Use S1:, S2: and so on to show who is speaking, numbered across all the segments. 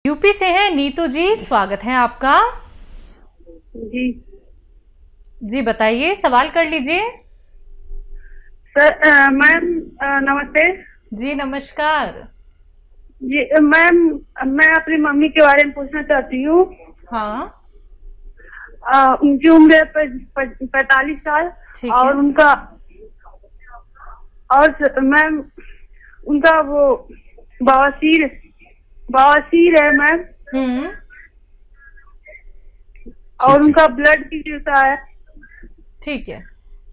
S1: UP से हैं नीतू जी, स्वागत है आपका।
S2: जी
S1: जी बताइए, सवाल कर लीजिए।
S2: सर, मैम नमस्ते।
S1: जी नमस्कार।
S2: जी मैम, मैं अपनी मम्मी के बारे में पूछना चाहती हूँ।
S1: हाँ
S2: उनकी उम्र है 45 साल।
S1: ठीक है।
S2: और उनका और मैम उनका वो बवासीर बवासीर है मैम। और उनका ब्लड भी गिरता है।
S1: ठीक है।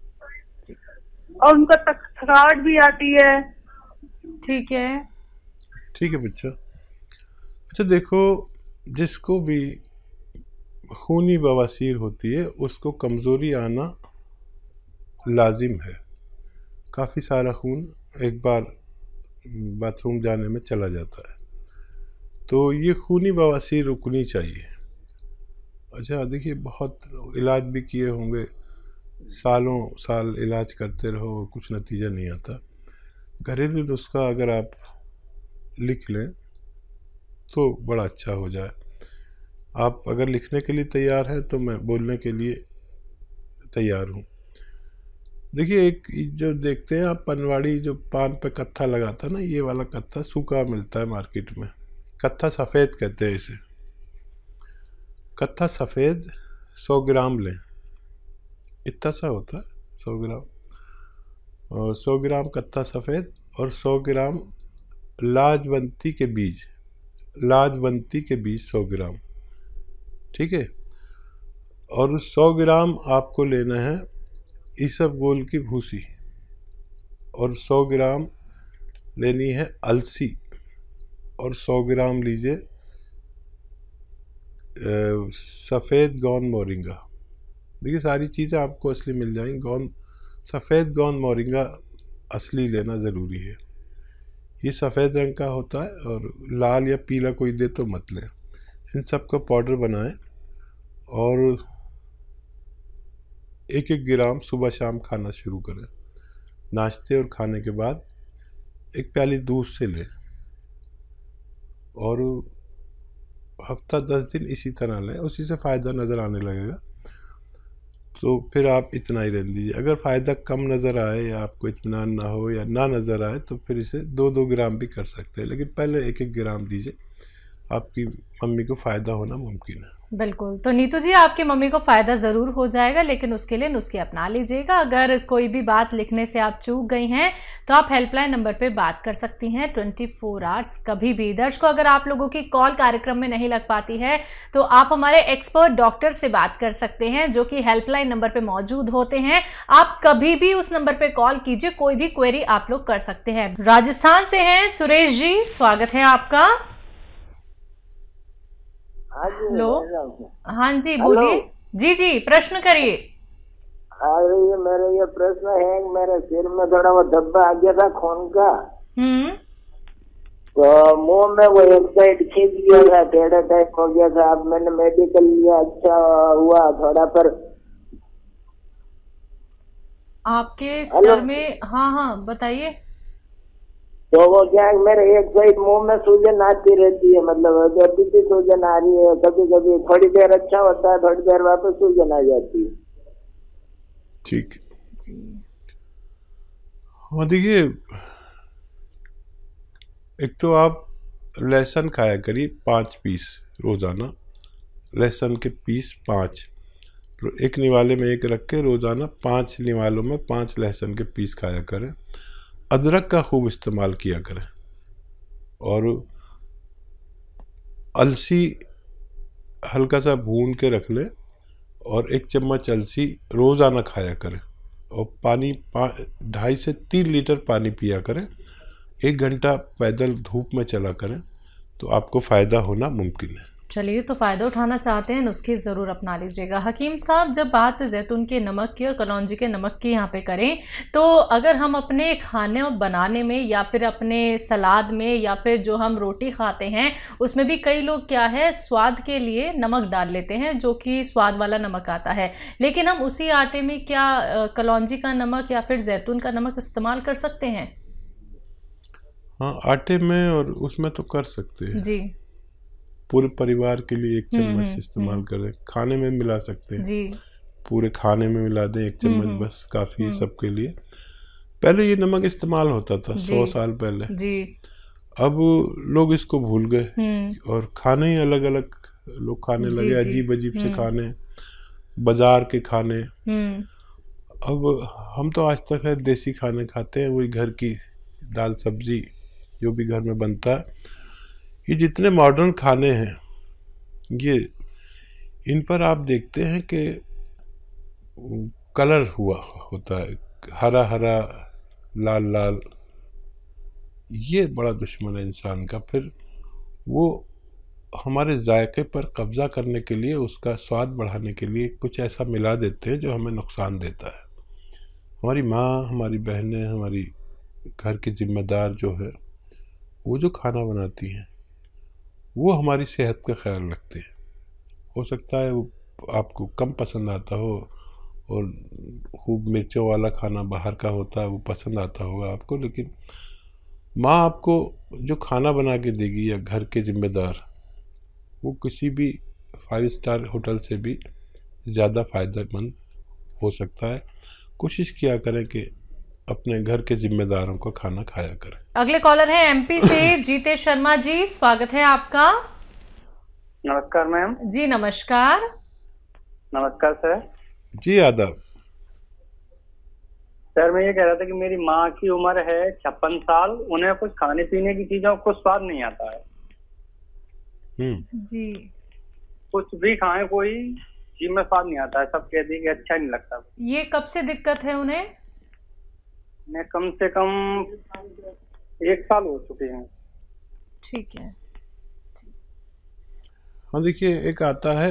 S2: और उनका थकावट भी आती है।
S1: ठीक है।
S3: ठीक है बच्चा। अच्छा देखो, जिसको भी खूनी बवासीर होती है उसको कमज़ोरी आना लाजिम है। काफ़ी सारा खून एक बार बाथरूम जाने में चला जाता है, तो ये खूनी बवासीर रुकनी चाहिए। अच्छा देखिए, बहुत इलाज भी किए होंगे, सालों साल इलाज करते रहो और कुछ नतीजा नहीं आता। घरेलू नुस्खा अगर आप लिख लें तो बड़ा अच्छा हो जाए। आप अगर लिखने के लिए तैयार हैं तो मैं बोलने के लिए तैयार हूँ। देखिए, एक जो देखते हैं आप पनवाड़ी जो पान पे कत्था लगाता ना, ये वाला कत्था सूखा मिलता है मार्केट में। कत्था सफ़ेद कहते हैं इसे। कत्था सफ़ेद 100 ग्राम लें, इतना सा होता है 100 ग्राम। और 100 ग्राम कत्था सफ़ेद और 100 ग्राम लाजवंती के बीज, लाजवंती के बीज 100 ग्राम, ठीक है। और 100 ग्राम आपको लेना है इसबगोल की भूसी, और 100 ग्राम लेनी है अलसी, और 100 ग्राम लीजिए सफ़ेद गोंद मोरिंगा। देखिए, सारी चीज़ें आपको असली मिल जाएंगी। सफ़ेद गोंद मोरिंगा असली लेना ज़रूरी है। ये सफ़ेद रंग का होता है और लाल या पीला कोई दे तो मत लें। इन सब का पाउडर बनाएं और 1-1 ग्राम सुबह शाम खाना शुरू करें। नाश्ते और खाने के बाद 1 प्याली दूध से लें और हफ्ता 10 दिन इसी तरह लें, उसी से फ़ायदा नज़र आने लगेगा। तो फिर आप इतना ही रहने दीजिए। अगर फ़ायदा कम नज़र आए या आपको इत्मीनान ना हो या ना नज़र आए तो फिर इसे 2-2 ग्राम भी कर सकते हैं, लेकिन पहले 1-1 ग्राम दीजिए। आपकी मम्मी को फ़ायदा होना मुमकिन है।
S1: बिल्कुल। तो नीतू जी, आपकी मम्मी को फ़ायदा ज़रूर हो जाएगा, लेकिन उसके लिए नुस्खे अपना लीजिएगा। अगर कोई भी बात लिखने से आप चूक गई हैं तो आप हेल्पलाइन नंबर पे बात कर सकती हैं 24 आवर्स कभी भी। दर्शकों, अगर आप लोगों की कॉल कार्यक्रम में नहीं लग पाती है तो आप हमारे एक्सपर्ट डॉक्टर से बात कर सकते हैं, जो कि हेल्पलाइन नंबर पर मौजूद होते हैं। आप कभी भी उस नंबर पर कॉल कीजिए, कोई भी क्वेरी आप लोग कर सकते हैं। राजस्थान से हैं सुरेश जी, स्वागत है आपका। हेलो। हाँ जी बोलिए। जी जी, प्रश्न करिए।
S4: अरे मेरा ये प्रश्न है, मेरे सिर में थोड़ा वो धब्बा आ गया था खून का। तो मुंह में वो एक साइड खींच गया था, टेढ़ा टाइप हो गया था। अब मैंने मेडिकल लिया, अच्छा हुआ थोड़ा। पर
S1: आपके सर में, हाँ हाँ बताइए।
S4: तो वो क्या है, मेरे एक साइड मुंह में सूजन आती रहती है, मतलब अभी भी सूजन आ रही है। कभी कभी थोड़ी देर अच्छा होता है, थोड़ी देर वापस सूजन आ जाती है।
S3: ठीक हाँ, देखिए, एक तो आप लहसुन खाया करिए 5 पीस रोज़ाना। लहसुन के पीस 5, एक निवाले में एक रख के रोज़ाना 5 निवालों में 5 लहसुन के पीस खाया करें। अदरक का खूब इस्तेमाल किया करें और अलसी हल्का सा भून के रख लें और 1 चम्मच अलसी रोज़ाना खाया करें। और पानी 2.5 से 3 लीटर पानी पिया करें। 1 घंटा पैदल धूप में चला करें तो आपको फ़ायदा होना मुमकिन है।
S1: चलिए, तो फ़ायदा उठाना चाहते हैं, नुस्खे ज़रूर अपना लीजिएगा। हकीम साहब, जब बात जैतून के नमक की और कलौंजी के नमक की यहाँ पे करें, तो अगर हम अपने खाने बनाने में या फिर अपने सलाद में या फिर जो हम रोटी खाते हैं उसमें भी कई लोग क्या है, स्वाद के लिए नमक डाल लेते हैं, जो कि स्वाद वाला नमक आता है। लेकिन हम उसी आटे में क्या कलौंजी का नमक या फिर जैतून का नमक इस्तेमाल कर सकते हैं?
S3: हाँ, आटे में और उसमें तो कर सकते हैं
S1: जी।
S3: पूरे परिवार के लिए 1 चम्मच इस्तेमाल करें। खाने में मिला सकते हैं
S1: जी,
S3: पूरे खाने में मिला दें 1 चम्मच, बस काफ़ी है सबके लिए। पहले ये नमक इस्तेमाल होता था 100 साल पहले
S1: जी।
S3: अब लोग इसको भूल गए और खाने ही अलग अलग लोग खाने लगे, अजीब अजीब से खाने, बाजार के खाने। अब हम तो आज तक है देसी खाने खाते हैं, वही घर की दाल सब्जी जो भी घर में बनता है। ये जितने मॉडर्न खाने हैं ये इन पर आप देखते हैं कि कलर हुआ होता है, हरा हरा लाल लाल, ये बड़ा दुश्मन है इंसान का। फिर वो हमारे जायके पर कब्जा करने के लिए, उसका स्वाद बढ़ाने के लिए कुछ ऐसा मिला देते हैं जो हमें नुकसान देता है। हमारी माँ, हमारी बहनें, हमारी घर की जिम्मेदार जो है, वो जो खाना बनाती हैं वो हमारी सेहत का ख्याल रखते हैं। हो सकता है वो आपको कम पसंद आता हो और खूब मिर्चों वाला खाना बाहर का होता है वो पसंद आता होगा आपको, लेकिन माँ आपको जो खाना बना के देगी या घर के जिम्मेदार, वो किसी भी 5 स्टार होटल से भी ज़्यादा फ़ायदेमंद हो सकता है। कोशिश किया करें कि अपने घर के जिम्मेदारों को खाना खाया करें।
S1: अगले कॉलर है एमपी से जीतेश शर्मा जी, स्वागत है आपका।
S5: नमस्कार मैम।
S1: जी नमस्कार।
S5: नमस्कार सर।
S3: जी आदाब।
S5: सर मैं ये कह रहा था कि मेरी माँ की उम्र है 56 साल, उन्हें कुछ खाने पीने की चीजों को स्वाद नहीं आता है।
S1: जी।
S5: कुछ भी खाएं कोई जी में स्वाद नहीं आता है, सब कहते हैं कि अच्छा नहीं लगता।
S1: ये कब से दिक्कत है उन्हें?
S5: मैं कम से कम 1 साल हो चुके हैं।
S1: ठीक है।
S3: हाँ देखिए, एक आता है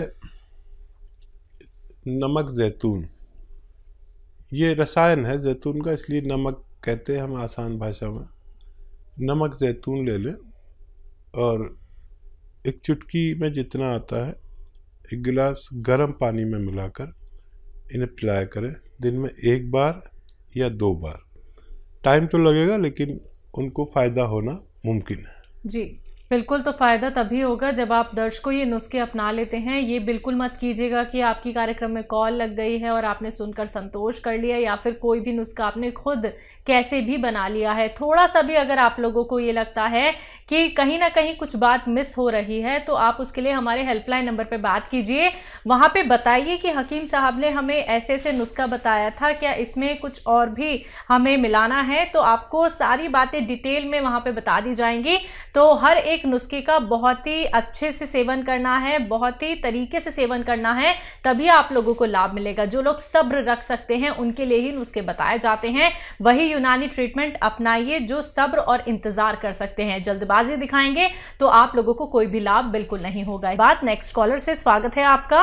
S3: नमक जैतून, ये रसायन है जैतून का, इसलिए नमक कहते हैं हम आसान भाषा में। नमक जैतून ले लें और एक चुटकी में जितना आता है 1 गिलास गर्म पानी में मिलाकर इन्हें पिलाया करें, दिन में 1 बार या 2 बार। टाइम तो लगेगा लेकिन उनको फ़ायदा होना मुमकिन है।
S1: जी बिल्कुल, तो फ़ायदा तभी होगा जब आप दर्शकों ये नुस्खे अपना लेते हैं। ये बिल्कुल मत कीजिएगा कि आपकी कार्यक्रम में कॉल लग गई है और आपने सुनकर संतोष कर लिया, या फिर कोई भी नुस्खा आपने खुद कैसे भी बना लिया है। थोड़ा सा भी अगर आप लोगों को ये लगता है कि कहीं ना कहीं कुछ बात मिस हो रही है, तो आप उसके लिए हमारे हेल्पलाइन नंबर पे बात कीजिए। वहाँ पे बताइए कि हकीम साहब ने हमें ऐसे ऐसे नुस्खा बताया था, क्या इसमें कुछ और भी हमें मिलाना है? तो आपको सारी बातें डिटेल में वहाँ पे बता दी जाएंगी। तो हर एक नुस्खे का बहुत ही अच्छे से सेवन करना है, बहुत ही तरीके से सेवन करना है, तभी आप लोगों को लाभ मिलेगा। जो लोग सब्र रख सकते हैं उनके लिए ही नुस्खे बताए जाते हैं। वही यूनानी ट्रीटमेंट अपनाइए जो सब्र और इंतजार कर सकते हैं। जल्दबाजी दिखाएंगे तो आप लोगों को कोई भी लाभ बिल्कुल नहीं होगा। बात नेक्स्ट कॉलर से, स्वागत है आपका।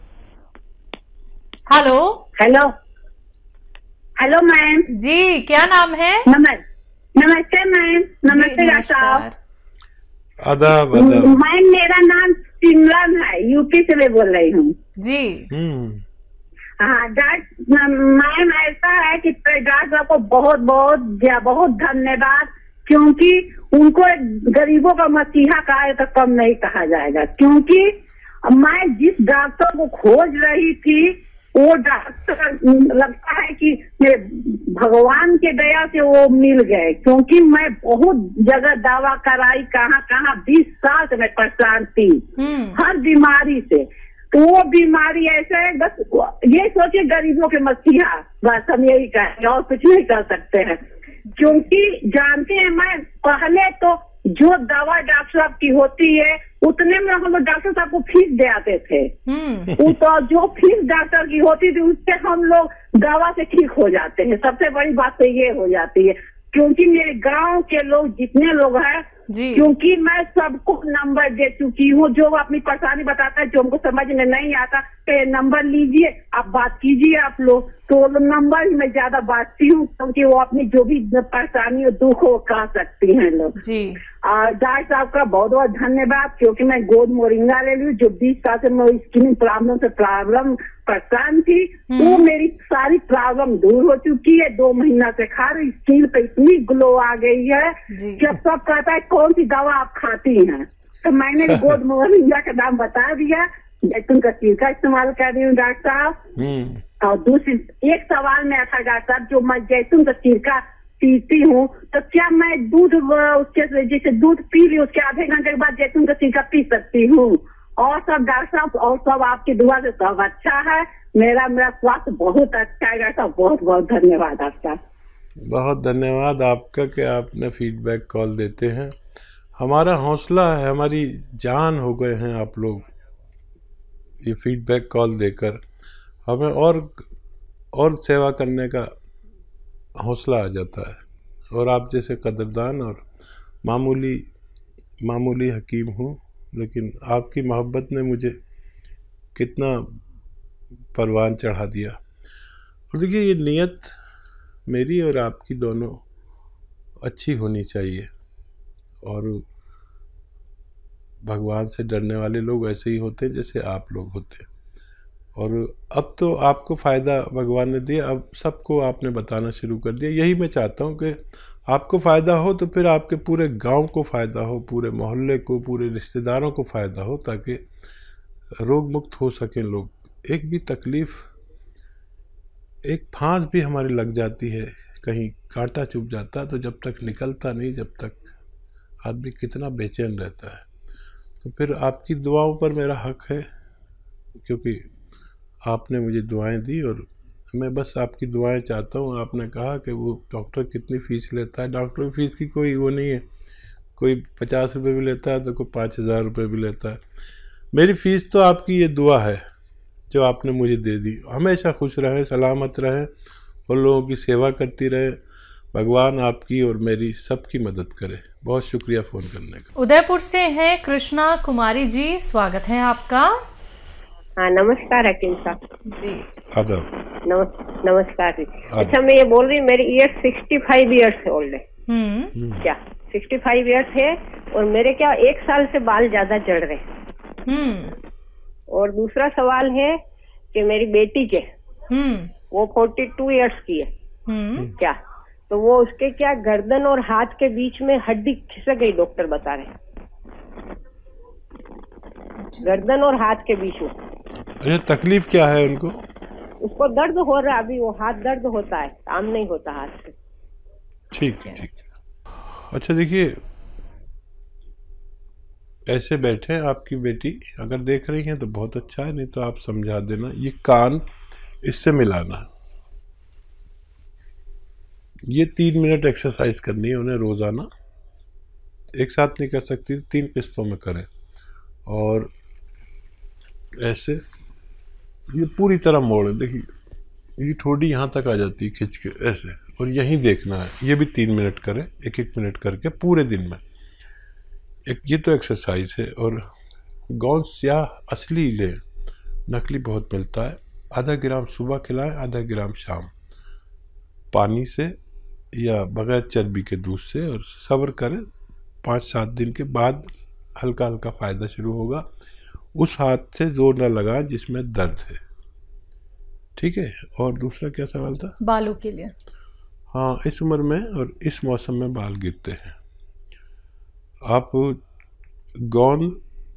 S1: Hello
S2: hello hello ma'am
S1: ji, क्या नाम है?
S2: नमस्ते मैम। नमस्ते डॉक्टर साहब।
S3: आदाब आदाब।
S2: मैम मेरा नाम सिमरन है, यूपी से मैं बोल रही हूँ
S1: जी।
S2: हाँ डॉक्टर मैम, ऐसा है कि डॉक्टर को बहुत बहुत धन्यवाद, क्योंकि उनको गरीबों का मसीहा कहा है तो कम नहीं कहा जाएगा। क्योंकि मैं जिस डॉक्टर को खोज रही थी वो डॉक्टर लगता है कि मेरे भगवान के दया से वो मिल गए, क्योंकि मैं बहुत जगह दवा कराई, कहाँ 20 साल से मैं परेशान थी हर बीमारी से। तो वो बीमारी ऐसे है, बस ये सोचे गरीबों के मसीहा, बस हम यही कहेंगे और कुछ नहीं कर सकते हैं। क्योंकि जानते हैं, मैं पहले तो जो दवा डॉक्टर साहब की होती है उतने में हम लोग डॉक्टर साहब को फीस दे आते थे। तो जो फीस डॉक्टर की होती थी उससे हम लोग दवा से ठीक हो जाते हैं। सबसे बड़ी बात तो ये हो जाती है, क्योंकि मेरे गांव के लोग जितने लोग हैं, क्योंकि मैं सबको नंबर दे चुकी हूँ, जो अपनी परेशानी बताता है, जो हमको समझ में नहीं आता तो नंबर लीजिए, आप बात कीजिए आप लोग, तो नंबर ही मैं ज्यादा बांटती हूँ, क्योंकि वो अपनी जो भी परेशानी और दुख हो कह सकती हैं लोग। डॉक्टर साहब का बहुत बहुत धन्यवाद, क्योंकि मैं गोद मोरिंगा ले ली, जो 20 साल से मैं स्किन प्रॉब्लम से परेशान थी, वो मेरी सारी प्रॉब्लम दूर हो चुकी है। 2 महीना से खा रही, स्किन पे इतनी ग्लो आ गई है कि अब सब कहता है कौन सी दवा आप खाती हैं। तो मैंने भी गोद मोरिंगा का नाम बता दिया। जैतून का सिरका इस्तेमाल कर रही हूँ डॉक्टर साहब। और दूसरी एक सवाल में था डॉक्टर साहब, जो मैं जैतून का सिरका पीती हूँ तो क्या मैं दूध उसके जैसे दूध पी ली उसके आधे घंटे के बाद जैतून का सिरका पी सकती हूँ? और सब डॉक्टर साहब और सब आपकी दुआ से सब अच्छा है। मेरा स्वास्थ्य बहुत अच्छा है डॉक्टर साहब। बहुत बहुत धन्यवाद आपका।
S3: बहुत धन्यवाद आपका कि आपने फीडबैक कॉल देते हैं। हमारा हौसला है, हमारी जान हो गए हैं आप लोग ये फीडबैक कॉल देकर। हमें और सेवा करने का हौसला आ जाता है। और आप जैसे कदरदान और मामूली हकीम हूँ, लेकिन आपकी मोहब्बत ने मुझे कितना परवान चढ़ा दिया। और देखिए, ये नीयत मेरी और आपकी दोनों अच्छी होनी चाहिए। और भगवान से डरने वाले लोग ऐसे ही होते हैं जैसे आप लोग होते हैं। और अब तो आपको फ़ायदा भगवान ने दिया, अब सबको आपने बताना शुरू कर दिया। यही मैं चाहता हूँ कि आपको फ़ायदा हो तो फिर आपके पूरे गांव को फ़ायदा हो, पूरे मोहल्ले को, पूरे रिश्तेदारों को फ़ायदा हो, ताकि रोग मुक्त हो सकें लोग। एक भी तकलीफ़, एक फांस भी हमारी लग जाती है, कहीं कांटा चुभ जाता, तो जब तक निकलता नहीं, जब तक आदमी कितना बेचैन रहता है। तो फिर आपकी दुआओं पर मेरा हक है, क्योंकि आपने मुझे दुआएं दी और मैं बस आपकी दुआएं चाहता हूँ। आपने कहा कि वो डॉक्टर कितनी फ़ीस लेता है, डॉक्टर की फ़ीस की कोई वो नहीं है, कोई 50 रुपये भी लेता है तो कोई 5000 रुपये भी लेता है। मेरी फ़ीस तो आपकी ये दुआ है जो आपने मुझे दे दी। हमेशा खुश रहें, सलामत रहें और लोगों की सेवा करती रहें। भगवान आपकी और मेरी सबकी मदद करे। बहुत शुक्रिया फ़ोन करने का।
S1: उदयपुर से हैं कृष्णा कुमारी जी, स्वागत है आपका।
S6: हाँ, नमस्कार हकीम साहब जी।
S3: आदाब।
S6: नमस्कार जी। अच्छा, मैं ये बोल रही हूँ, मेरी ईयर 65 ईयर्स ओल्ड है। क्या 65 ईयर्स है? और मेरे क्या 1 साल से बाल ज्यादा झड़ रहे। और दूसरा सवाल है कि मेरी बेटी के वो 42 ईयर्स की है। क्या तो वो उसके क्या गर्दन और हाथ के बीच में हड्डी खिसक गई, डॉक्टर बता रहे हैं, गर्दन और हाथ के बीच में।
S3: अच्छा, तकलीफ क्या है उनको?
S6: उसको दर्द हो रहा है, अभी वो हाथ दर्द होता है, काम नहीं होता हाथ से।
S3: ठीक है, ठीक है। अच्छा देखिए, ऐसे बैठे आपकी बेटी अगर देख रही हैं तो बहुत अच्छा है, नहीं तो आप समझा देना। ये कान इससे मिलाना, ये 3 मिनट एक्सरसाइज करनी है उन्हें रोज़ाना। एक साथ नहीं कर सकती, 3 किस्तों में करें। और ऐसे ये पूरी तरह मोड़ें। देखिए, ये ठोड़ी यहाँ तक आ जाती है खिंच के ऐसे, और यहीं देखना है। ये भी 3 मिनट करें, 1-1 मिनट करके पूरे दिन में। ये तो एक्सरसाइज है। और गोंद स्याह असली लें, नकली बहुत मिलता है। आधा ग्राम सुबह खिलाएं, आधा ग्राम शाम, पानी से या बगैर चर्बी के दूध से। और सब्र करें, 5-7 दिन के बाद हल्का हल्का फ़ायदा शुरू होगा। उस हाथ से जोर न लगाएं जिसमें दर्द है, ठीक है। और दूसरा क्या सवाल था?
S1: बालों के लिए।
S3: हाँ, इस उम्र में और इस मौसम में बाल गिरते हैं। आप गोंद,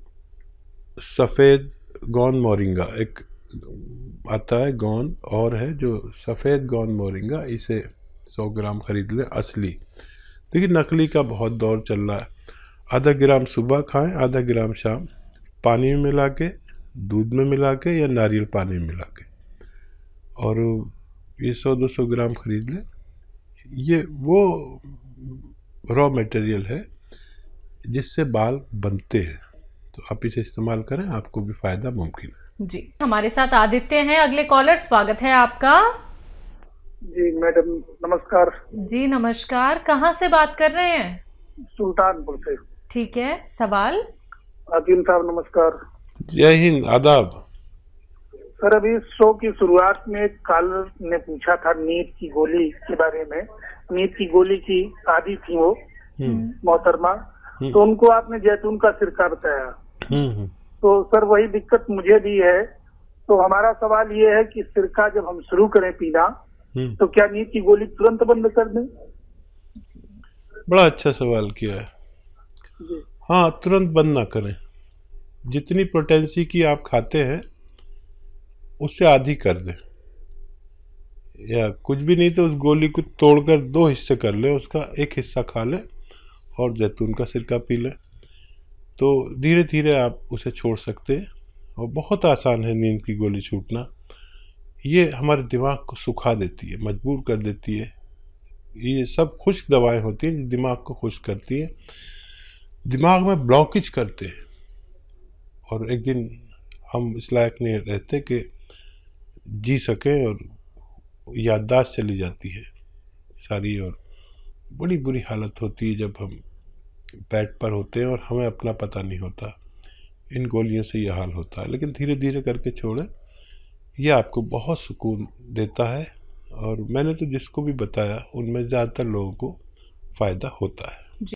S3: सफ़ेद गोंद मोरिंगा एक आता है, गोंद और है जो सफ़ेद गोंद मोरिंगा, इसे 100 ग्राम खरीद लें असली। देखिए, नकली का बहुत दौर चल रहा है। आधा ग्राम सुबह खाएं, आधा ग्राम शाम, पानी में मिला के, दूध में मिला के या नारियल पानी में मिला के। और ये 100-200 ग्राम खरीद लें। ये वो रॉ मटेरियल है जिससे बाल बनते हैं, तो आप इसे इस्तेमाल करें, आपको भी फ़ायदा मुमकिन है
S1: जी। हमारे साथ आदित्य हैं, अगले कॉलर, स्वागत है आपका।
S7: जी मैडम, नमस्कार।
S1: जी नमस्कार, कहाँ से बात कर रहे हैं?
S7: सुल्तानपुर से।
S1: ठीक है, सवाल?
S7: हकीम साहब नमस्कार।
S3: जय हिंद, आदाब।
S7: सर, अभी शो की शुरुआत में कॉलर ने पूछा था नींद की गोली के बारे में। नींद की गोली की आदी थी वो मोहतरमा, तो उनको आपने जैतून का सिरका बताया। तो सर, वही दिक्कत मुझे भी है। तो हमारा सवाल ये है कि सिरका जब हम शुरू करें पीना, तो क्या नींद की गोली तुरंत बंद कर दें?
S3: बड़ा अच्छा सवाल किया है। हाँ, तुरंत बंद ना करें। जितनी पोटेंसी की आप खाते हैं उससे आधी कर दें, या कुछ भी नहीं तो उस गोली को तोड़कर 2 हिस्से कर लें, उसका एक हिस्सा खा लें और जैतून का सिरका पी लें। तो धीरे धीरे आप उसे छोड़ सकते हैं और बहुत आसान है नींद की गोली छूटना। ये हमारे दिमाग को सुखा देती है, मजबूर कर देती है। ये सब खुश्क दवाएं होती हैं, दिमाग को खुश्क करती हैं, दिमाग में ब्लॉकेज करते हैं, और एक दिन हम इस लायक नहीं रहते कि जी सकें, और याददाश्त चली जाती है सारी, और बड़ी बुरी हालत होती है जब हम बेड पर होते हैं और हमें अपना पता नहीं होता। इन गोलियों से ये हाल होता है, लेकिन धीरे धीरे करके छोड़ें, ये आपको बहुत सुकून देता है। और मैंने तो जिसको भी बताया उनमें ज़्यादातर लोगों को फ़ायदा होता है।